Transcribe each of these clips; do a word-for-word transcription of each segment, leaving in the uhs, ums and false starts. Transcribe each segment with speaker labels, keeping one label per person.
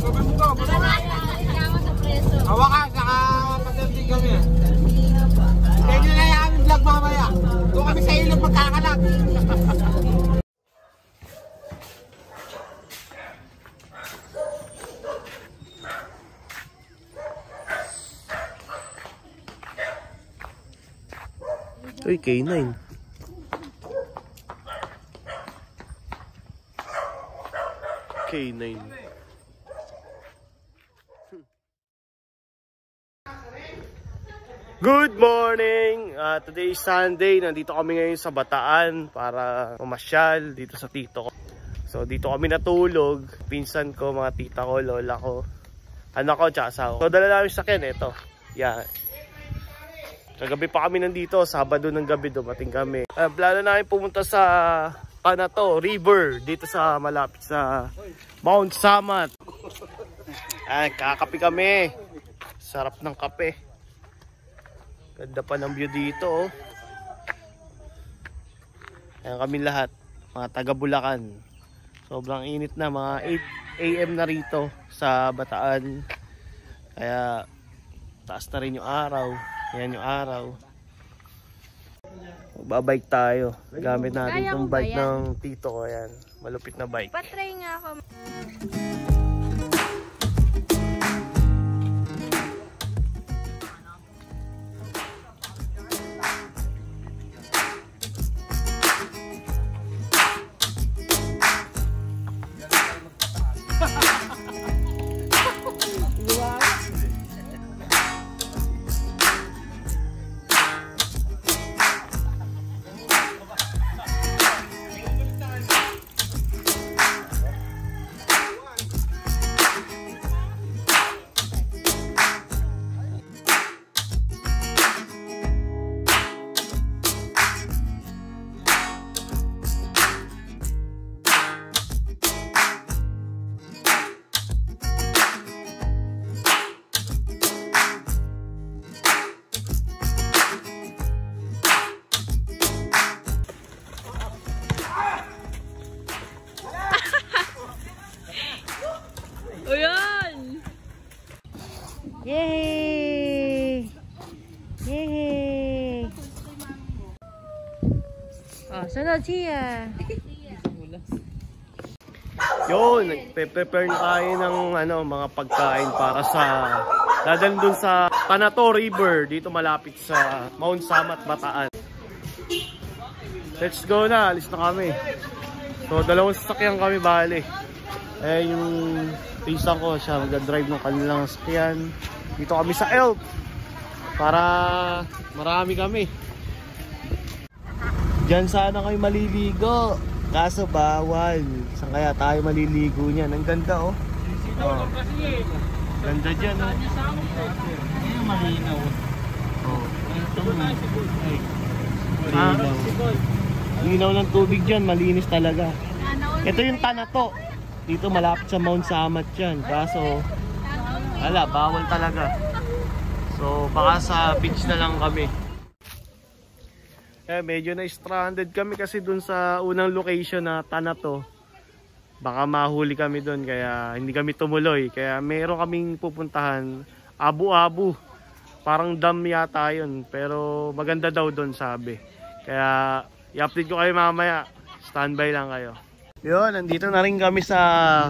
Speaker 1: Hawakan, saka pagdating kami. Kaya nyo na yung aming vlog mamaya. Doon kami sa ilog magkakalat.
Speaker 2: Uy, K nine. K nine. Good morning! Uh, today is Sunday. Nandito kami ngayon sa Bataan para mamasyal dito sa tito ko. So dito kami natulog. Pinsan ko, mga tita ko, lola ko, anak ko, tsaka asawa ko. So dala namin sa akin, ito. Yeah. Kagabi pa kami nandito, Sabado ng gabi dumating kami. Uh, plano namin pumunta sa Panato River, dito sa malapit sa Mount Samat. Ay, kakape kami. Sarap ng kape. Ganda pa ng view dito, oh. Ayan kami lahat, mga taga Bulacan. Sobrang init na, mga eight A M na rito sa Bataan. Kaya taas na rin yung araw. Ayan yung araw. Magbabike tayo. Gamit natin itong bike ng tito ko. Ayan, malupit na bike.
Speaker 3: Patry nga ako. Yay! Yay! Oh, sunod siya.
Speaker 2: Yun, nagpe-prepare na tayo ng ano, mga pagkain para sa dadalhin dun sa Panato River, dito malapit sa Mount Samat, Bataan. Let's go na, alis na kami. So dalawang sasakyan kami bale. Eh yung pinsan ko, siya mag-drive ng kanilang sasakyan. Dito kami sa Elk para marami kami. Diyan sana kayo maliligo, kaso bawal. Saan kaya tayo maliligo niyan? Ang ganda, oh. Oh. Ganda dyan, oh.
Speaker 1: Ayun, malinaw.
Speaker 2: Oh.
Speaker 1: Ah,
Speaker 2: linaw ng tubig dyan, malinis talaga. Ito yung Panato. Dito malapit sa Mount Samat yan. Kaso wala, bawal talaga. So baka sa beach na lang kami. Eh, medyo na stranded kami kasi dun sa unang location na Panato. Baka mahuli kami dun kaya hindi kami tumuloy. Kaya meron kaming pupuntahan, Abu-Abu. Parang dam yata yun, pero maganda daw dun sabi. Kaya i-update ko kayo mamaya. Standby lang kayo. Yun, nandito na rin kami sa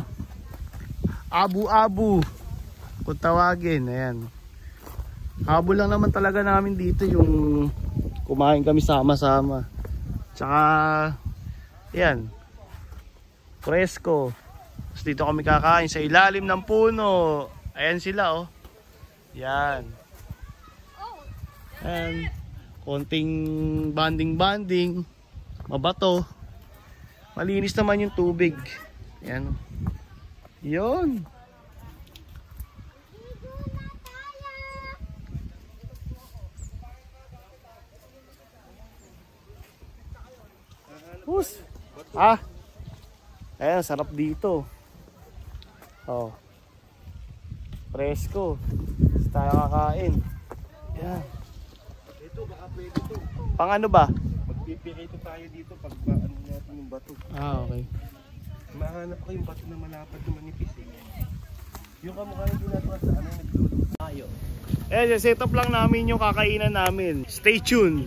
Speaker 2: Abu-Abu, kung tawagin. Ayan. Habol lang naman talaga namin dito yung kumain kami sama-sama. Tsaka yan, presko. Tapos dito kami kakain sa ilalim ng puno. Ayan sila, oh. Yan. Ayan. Konting banding-banding. Mabato. Malinis naman yung tubig. Ayan. Yun. Hus. Ah. Ayan, sarap dito. Oh. Presko. Tayo kakain. Ayan.
Speaker 1: Ito, baka pwede ito.
Speaker 2: Pang ano ba?
Speaker 1: Magpipirito tayo dito pag ano natin yung bato.
Speaker 2: Ah, okay.
Speaker 1: Mahanap ko yung bato na malapad na manipis eh.
Speaker 2: Yung kamukha yung ginagawa sa ano, nagluluto tayo. Eh, set up lang namin yung kakainan namin. Stay tuned!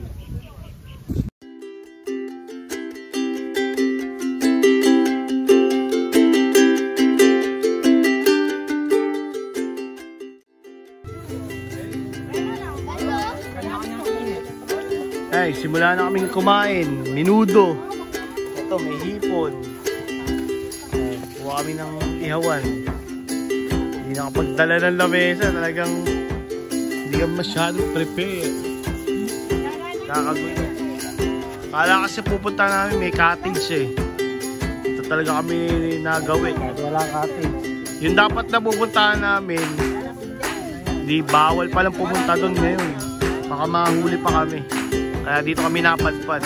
Speaker 2: Ay, simula na kaming kumain. Minudo. Ito, may hipon. Ay, kuha kami ng ihawan. Hindi nakapagdala ng lamesa. Talagang hindi ka masyadong prepare. Nakakagulo. Kala kasi pupunta namin may cottage eh. Ito talaga kami nagawin. Wala cottage. Yung dapat na pupuntahan namin, di bawal palang pupunta doon ngayon. Baka mahuli pa kami. Kaya dito kami napadpad.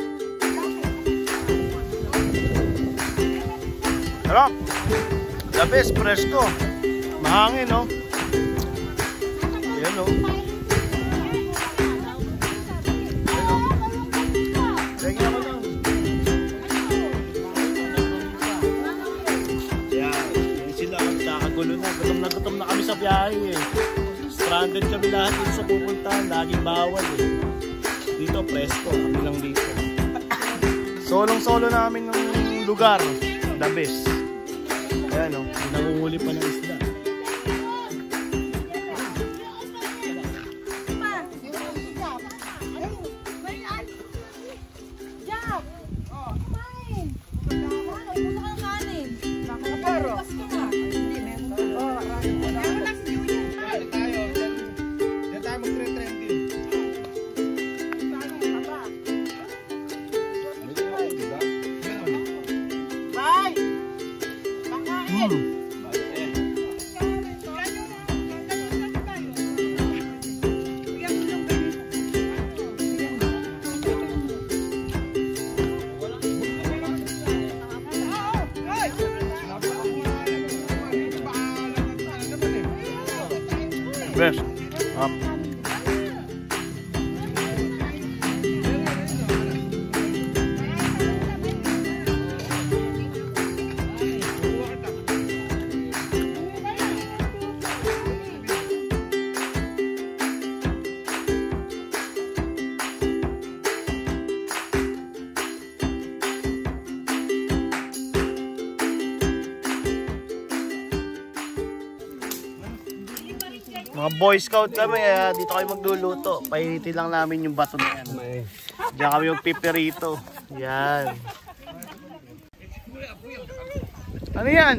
Speaker 2: Harap! Labis, presko. Mahangin, no? Ayan, no? Ayan, no? Sige ako lang. Ayan, yan sila. Kakagulo na. Gutom na gutom na kami sa biyahe, eh. Stranded kami lahat dito sa pupuntahan. Laging bawal, eh. Dito, presko. Kami lang dito. Solong-solo namin ng lugar. The best. Ayan, o. Nanguhuli pa ng isda. Best. Up. Mga Boy Scout kami, kaya dito kayo magluluto. Painitin lang namin yung bato na yan. Diyan kami yung pipirito. Yan. Ano yan?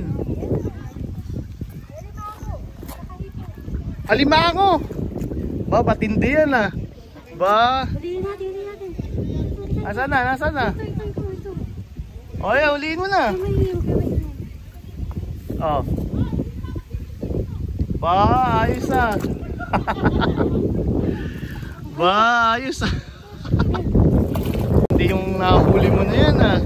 Speaker 2: Alimango! Ba, batindi yan ah. Ba? Nasaan na? Nasaan na? O yan, ulihin mo na. Oh. Ba, ayos ah. Ba, ayos ah. Hindi yung nahuli mo na yan ah.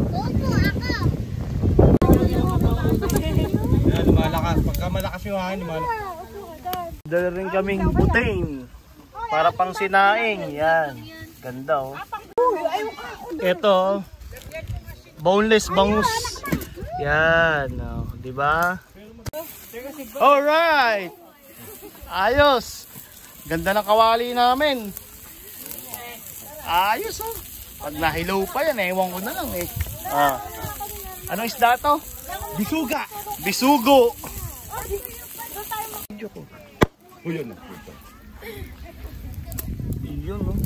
Speaker 1: Yan, lumalakas. Pagka malakas yung hangin, lumalakas.
Speaker 2: Dala rin kaming butane. Para pang sinaing. Yan. Ganda oh. Ito. Boneless bangus. Yan. Oh, diba? Alright! Ayos! Ganda ng kawali namin. Ayos oh. Pag nahilaw pa yan, ewan ko na lang eh. Ah. Anong isda to?
Speaker 1: Bisuga!
Speaker 2: Bisugo!
Speaker 1: O yun.
Speaker 2: Yun oh.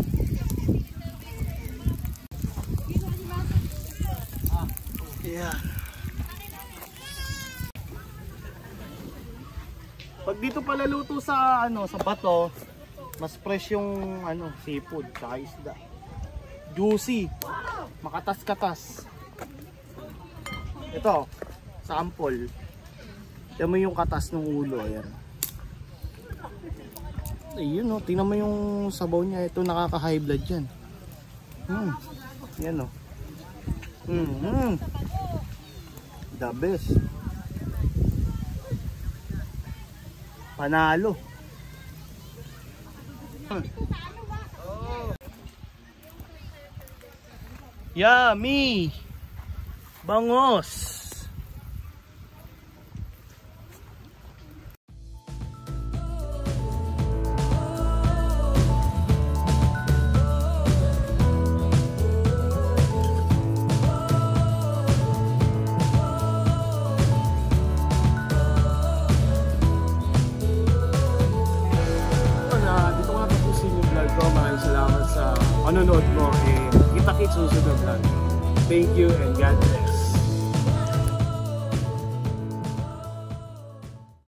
Speaker 2: Yeah. Pag dito pala luto sa ano, sa bato, mas fresh yung ano, seafood, tsaka isda. Juicy. Makatas-katas. Ito, sample. Tingnan mo yung katas ng ulo, ayan. Ayun oh, tingnan mo yung sabaw niya, ito nakaka-high blood yan. Hmm. Yan oh. Hmm. Hmm. The best. Panalo. Yummy. Bangos. panonood mo. Eh, kita-kits susunod lang. Thank you and God bless.